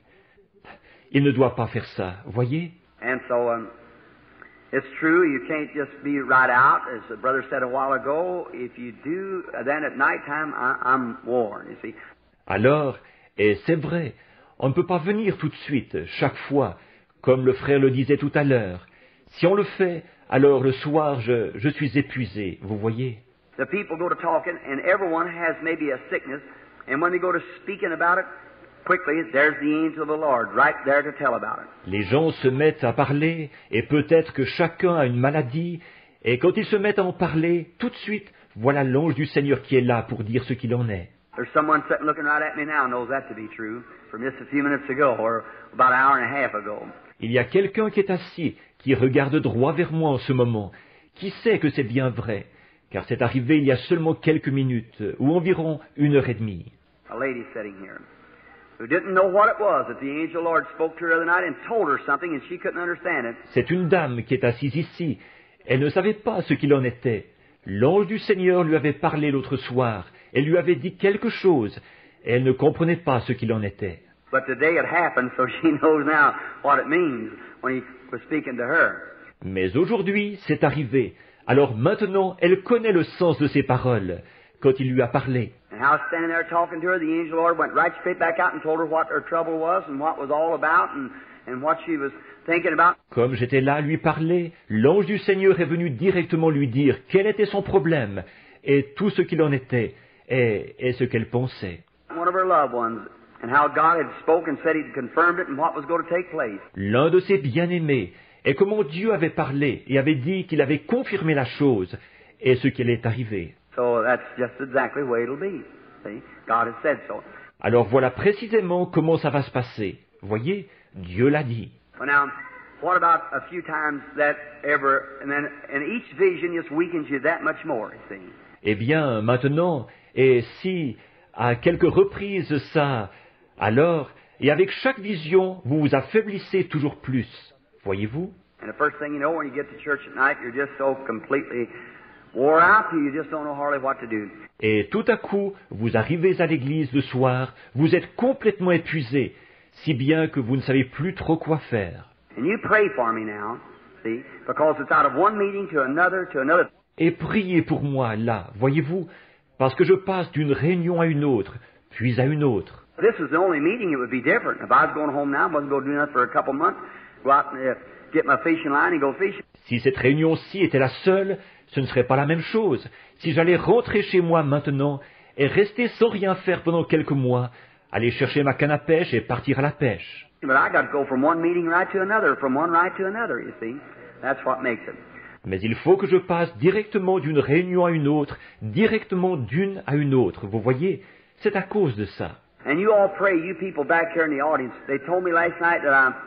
Speaker 1: Il ne doit pas faire ça, voyez?
Speaker 3: And so, um, it's true, you can't just be right out. As the brother said a while ago, if you do, then at nighttime, I, I'm warned, you see.
Speaker 1: Alors, et c'est vrai, on ne peut pas venir tout de suite, chaque fois, comme le frère le disait tout à l'heure. Si on le fait, alors le soir, je, je suis épuisé, vous voyez.
Speaker 3: The people go to talking, and everyone has maybe a sickness, and when they go to speaking about it, quickly, there's the angel of the Lord right there to tell about it.
Speaker 1: Les gens se mettent à parler, et peut-être que chacun a une maladie, et quand ils se mettent à en parler, tout de suite, voilà l'ange du Seigneur qui est là pour dire ce qu'il en est.
Speaker 3: There's someone sitting looking right at me now knows that to be true from just a few minutes ago, or about an hour and a half ago.
Speaker 1: Il y a quelqu'un qui est assis, qui regarde droit vers moi en ce moment, qui sait que c'est bien vrai, car c'est arrivé il y a seulement quelques minutes, ou environ une heure et demie.
Speaker 3: A lady sitting here who didn't know what it was that the angel Lord spoke to her the other night and told her something and she couldn't understand it.
Speaker 1: C'est une dame qui est assise ici. Elle ne savait pas ce qu'il en était. L'ange du Seigneur lui avait parlé l'autre soir. Elle lui avait dit quelque chose. Et elle ne comprenait pas ce qu'il en était.
Speaker 3: But today it happened, so she knows now what it means when he was speaking to her.
Speaker 1: Mais aujourd'hui, c'est arrivé. Alors maintenant, elle connaît le sens de ses paroles, quand il lui a parlé.
Speaker 3: And how standing there talking to her, the angel Lord went right straight back out and told her what her trouble was and what was all about and, and what she was thinking about.
Speaker 1: Comme j'étais là à lui parler, l'ange du Seigneur est venu directement lui dire quel était son problème et tout ce qu'il en était et, et ce qu'elle pensait.
Speaker 3: One of her loved ones and how God had spoken, said He'd confirmed it and what was going to take place.
Speaker 1: L'un de ses bien-aimés, et comment Dieu avait parlé et avait dit qu'il avait confirmé la chose et ce qui allait arriver.
Speaker 3: So that's just exactly the way it'll be. See? God has said so.
Speaker 1: Alors voilà précisément comment ça va se passer. Voyez, Dieu l'a dit.
Speaker 3: Well, now, what about a few times that ever, and then, and each vision just weakens you that much more, you see.
Speaker 1: Eh bien, maintenant, et si à quelques reprises ça, alors, et avec chaque vision, vous vous affaiblissez toujours plus. Voyez-vous?
Speaker 3: And the first thing you know, when you get to church at night, you're just so completely wore out, you just don't know hardly what to do.
Speaker 1: Et tout à coup, vous arrivez à l'église le soir, vous êtes complètement épuisé, si bien que vous ne savez plus trop quoi faire.
Speaker 3: And you pray for me now, see, because it's out of one meeting to another to another.
Speaker 1: Et priez pour moi, là, voyez-vous, parce que je passe d'une réunion à une autre, puis à une autre.
Speaker 3: If this was the only meeting, it would be different. If I was going home now, I wasn't going to do nothing for a couple of months, go out and uh, get my fishing line and go fishing.
Speaker 1: Si cette réunion-ci était la seule, ce ne serait pas la même chose. Si j'allais rentrer chez moi maintenant et rester sans rien faire pendant quelques mois, aller chercher ma canne à pêche et partir à la pêche.
Speaker 3: But I got to go from one meeting right to another, from one right to another, you see. That's what makes it.
Speaker 1: Mais il faut que je passe directement d'une réunion à une autre, directement d'une à une autre. Vous voyez, c'est à cause de ça.
Speaker 3: And you all pray, you people back here in the audience. They told me last night that I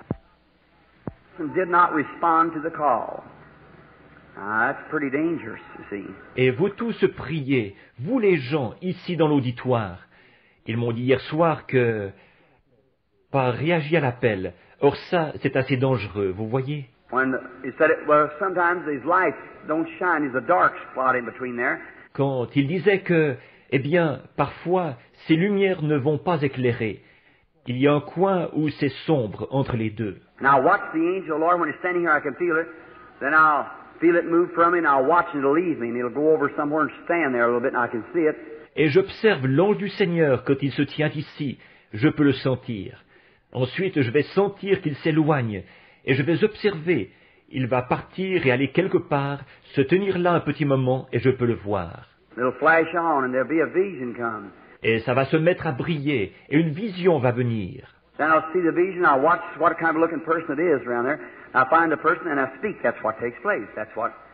Speaker 3: did not respond to the call. Ah, that's pretty dangerous, you see.
Speaker 1: Et vous tous priez, vous les gens ici dans l'auditoire. Ils m'ont dit hier soir que pas réagi à l'appel. Or ça, c'est assez dangereux, vous voyez.
Speaker 3: When he said it, well, sometimes these lights don't shine. There's a dark spot in between there.
Speaker 1: Quand il disait que, eh bien, parfois, ces lumières ne vont pas éclairer. Il y a un coin où c'est sombre entre les deux.
Speaker 3: And I'll watch the angel, Lord, when he's standing here, I can feel it. Then I'll feel it move from me, and I'll watch it, it'll leave me, and it'll go over somewhere and stand there a little bit, and I can see it.
Speaker 1: Et j'observe l'ange du Seigneur quand il se tient ici. Je peux le sentir. Ensuite, je vais sentir qu'il s'éloigne, et je vais observer. Il va partir et aller quelque part, se tenir là un petit moment, et je peux le voir.
Speaker 3: It'll flash on, and there'll be a vision come.
Speaker 1: Et ça va se mettre à briller, et une vision va venir.
Speaker 3: Then I'll see the vision, I'll watch what kind of looking person it is around there. I find the person and I speak. That's what takes place. That's what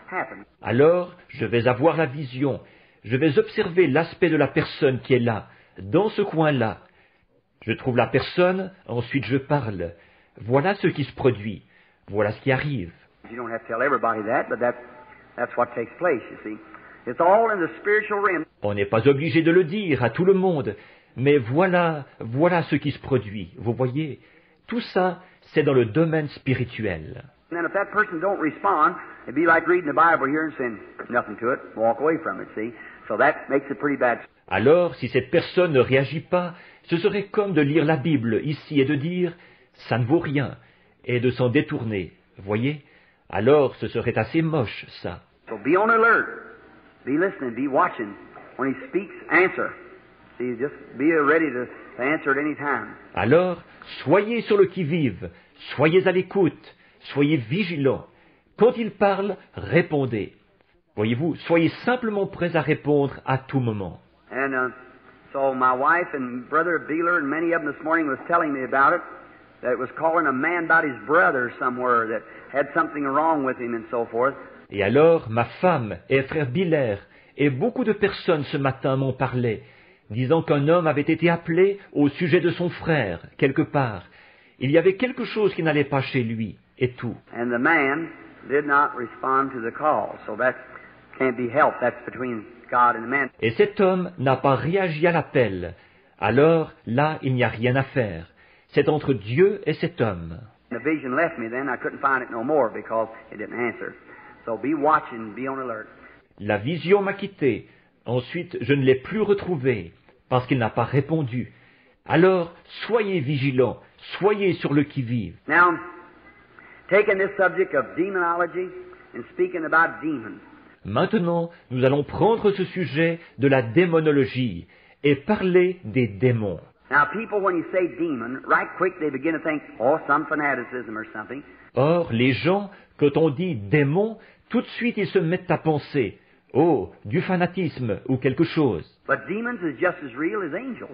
Speaker 3: happen.
Speaker 1: Alors, je vais avoir la vision. Je vais observer l'aspect de la personne qui est là, dans ce coin-là. Je trouve la personne, ensuite je parle. Voilà ce qui se produit. Voilà ce qui arrive.
Speaker 3: You don't have to tell everybody that, but that, that's what takes place, you see. It's all in the spiritual realm.
Speaker 1: On n'est pas obligé de le dire à tout le monde, mais voilà, voilà ce qui se produit. Vous voyez, tout ça, c'est dans le domaine spirituel.
Speaker 3: And then if that person don't respond, it'd be like reading the Bible here and saying nothing to it, walk away from it, see? So that makes it pretty bad.
Speaker 1: Alors, si cette personne ne réagit pas, ce serait comme de lire la Bible ici et de dire « ça ne vaut rien » et de s'en détourner. Voyez? Alors, ce serait assez moche, ça.
Speaker 3: So be on alert. Be listening, be watching. When he speaks, answer. See, just be ready to, to answer at any time.
Speaker 1: Alors, soyez sur le qui-vive, soyez à l'écoute, soyez vigilants. Quand il parle, répondez. Voyez-vous, soyez simplement prêts à répondre à tout moment.
Speaker 3: And uh, so my wife and brother Beeler and many of them this morning was telling me about it, that it was calling a man about his brother somewhere that had something wrong with him and so forth.
Speaker 1: Et alors, ma femme et frère Biller et beaucoup de personnes ce matin m'ont parlé, disant qu'un homme avait été appelé au sujet de son frère, quelque part. Il y avait quelque chose qui n'allait pas chez lui, et tout.
Speaker 3: And the man did not respond to the call, so that can't be helped. That's between God and the man.
Speaker 1: Et cet homme n'a pas réagi à l'appel. Alors, là, il n'y a rien à faire. C'est entre Dieu et cet homme.
Speaker 3: The vision left me then. I couldn't find it no more because it didn't answer. So be watching, be on alert.
Speaker 1: La vision m'a quitté. Ensuite, je ne l'ai plus retrouvé, parce qu'il n'a pas répondu. Alors, soyez vigilants, soyez sur le qui-vive.
Speaker 3: Now, taking this subject of demonology and speaking about demons.
Speaker 1: Maintenant, nous allons prendre ce sujet de la démonologie et parler des démons.
Speaker 3: Now, people, when you say demon, right quick they begin to think, oh, some fanaticism or something.
Speaker 1: Or, les gens, quand on dit démon, tout de suite ils se mettent à penser, oh, du fanatisme ou quelque chose.
Speaker 3: But demons is just as real as angels.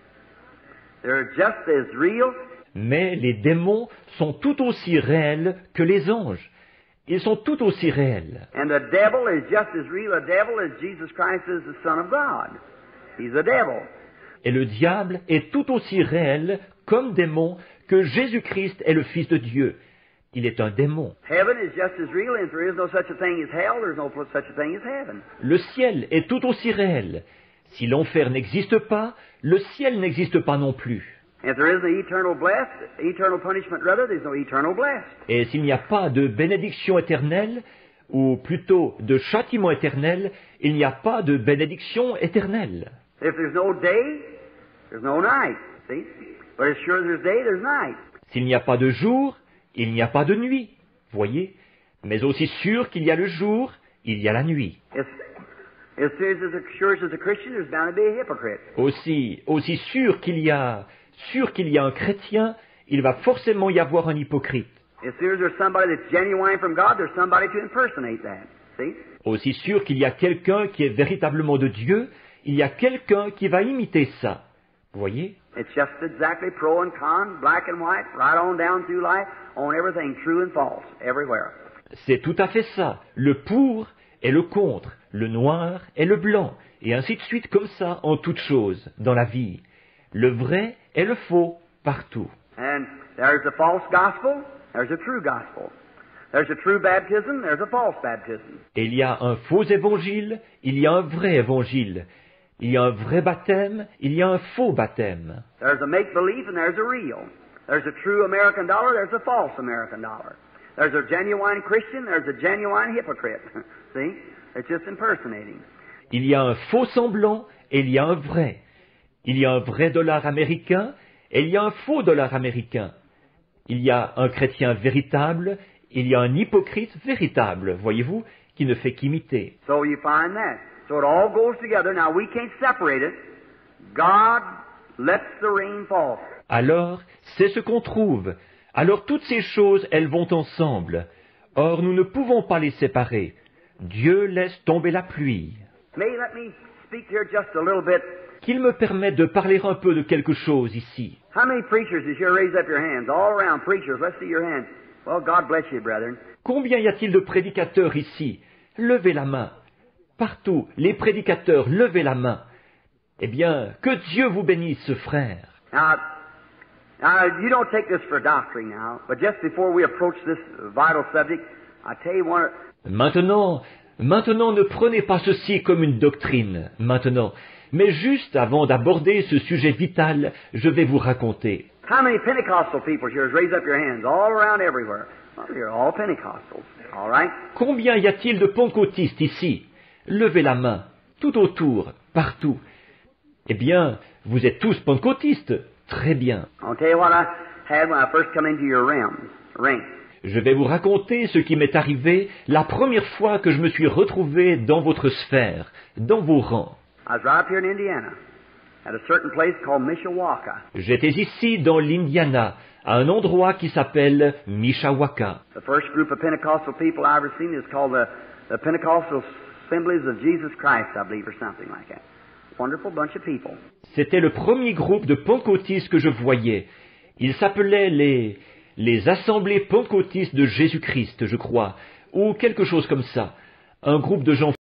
Speaker 3: They're just as real.
Speaker 1: Mais les démons sont tout aussi réels que les anges. Ils sont tout aussi réels.
Speaker 3: And the devil is just as real a devil as Jesus Christ is the Son of God. He's a devil.
Speaker 1: Et le diable est tout aussi réel comme démon que Jésus-Christ est le Fils de Dieu. Il est un démon.
Speaker 3: Heaven is just as real, and if there is no such a thing as hell, there's no such a thing as heaven.
Speaker 1: Le ciel est tout aussi réel. Si l'enfer n'existe pas, le ciel n'existe pas non plus.
Speaker 3: If there is no eternal blessed, eternal punishment rather, there's no eternal blessed.
Speaker 1: Et s'il n'y a pas de bénédiction éternelle, ou plutôt de châtiment éternel, il n'y a pas de bénédiction éternelle.
Speaker 3: If there's no day, there's no night. See? But as sure as there's day, there's night.
Speaker 1: S'il n'y a pas de jour, il n'y a pas de nuit. Voyez? Mais aussi sûr qu'il y a le jour, il y a la nuit.
Speaker 3: As, as sure as there's a Christian, there's bound to be a hypocrite.
Speaker 1: Aussi, aussi sûr qu'il y a, sûr qu'il y a un chrétien, il va forcément y avoir un hypocrite.
Speaker 3: As soon as there's somebody that's genuine from God, there's somebody to impersonate that. See?
Speaker 1: Aussi sûr qu'il y a quelqu'un qui est véritablement de Dieu, il y a quelqu'un qui va imiter ça. Vous voyez?
Speaker 3: It's just exactly pro and con, black and white, right on down through life, on everything true and false, everywhere.
Speaker 1: C'est tout à fait ça. Le pour et le contre, le noir et le blanc, et ainsi de suite comme ça en toutes choses dans la vie. Le vrai et le faux partout.
Speaker 3: And there's a false gospel, there's a true gospel. There's a true baptism, there's a false baptism.
Speaker 1: Et il y a un faux évangile, il y a un vrai évangile. Il y a un vrai baptême, il y a un faux baptême.
Speaker 3: There's a make-believe and there's a real. There's a true American dollar, there's a false American dollar. There's a genuine Christian, there's a genuine hypocrite. See? It's just impersonating.
Speaker 1: Il y a un faux semblant et il y a un vrai. Il y a un vrai dollar américain et il y a un faux dollar américain. Il y a un chrétien véritable, il y a un hypocrite véritable, voyez-vous, qui ne fait qu'imiter.
Speaker 3: So you find that. So it all goes together. Now we can't separate it. God lets the rain fall.
Speaker 1: Alors, c'est ce qu'on trouve. Alors toutes ces choses, elles vont ensemble. Or, nous ne pouvons pas les séparer. Dieu laisse tomber la pluie.
Speaker 3: May let me speak here just a little bit.
Speaker 1: Qu'il me permette de parler un peu de quelque chose ici.
Speaker 3: How many preachers is here? Raise up your hands. All around preachers. Let's see your hands. Well, God bless you, brethren.
Speaker 1: Combien y a-t-il de prédicateurs ici? levez la main. Partout, les prédicateurs, levez la main. Eh bien, que Dieu vous bénisse, frère.
Speaker 3: Now, now, you don't take this for doctrine now, but just before we approach this vital subject, I tell you one.
Speaker 1: Maintenant, maintenant, ne prenez pas ceci comme une doctrine, maintenant. Mais juste avant d'aborder ce sujet vital, je vais vous raconter.
Speaker 3: How many Pentecostal people here? Raise up your hands all around everywhere. Well, you're all Pentecostals, all right?
Speaker 1: Combien y a-t-il de pentecôtistes ici? Levez la main, tout autour, partout. Eh bien, vous êtes tous pentecôtistes. Très bien.
Speaker 3: I'll tell you what I had when I first come into your realm, ring.
Speaker 1: Je vais vous raconter ce qui m'est arrivé la première fois que je me suis retrouvé dans votre sphère, dans vos rangs.
Speaker 3: I was right up here in Indiana, at a certain place called Mishawaka.
Speaker 1: J'étais ici dans l'Indiana, à un endroit qui s'appelle Mishawaka.
Speaker 3: The first group of Pentecostal people I ever seen is called the, the Pentecostal Assemblies of Jesus Christ, I believe, or something like that. Wonderful bunch of people.
Speaker 1: C'était le premier groupe de pentecôtistes que je voyais. Ils s'appelaient les, les Assemblées pentecôtistes de Jésus-Christ, je crois, ou quelque chose comme ça. Un groupe de gens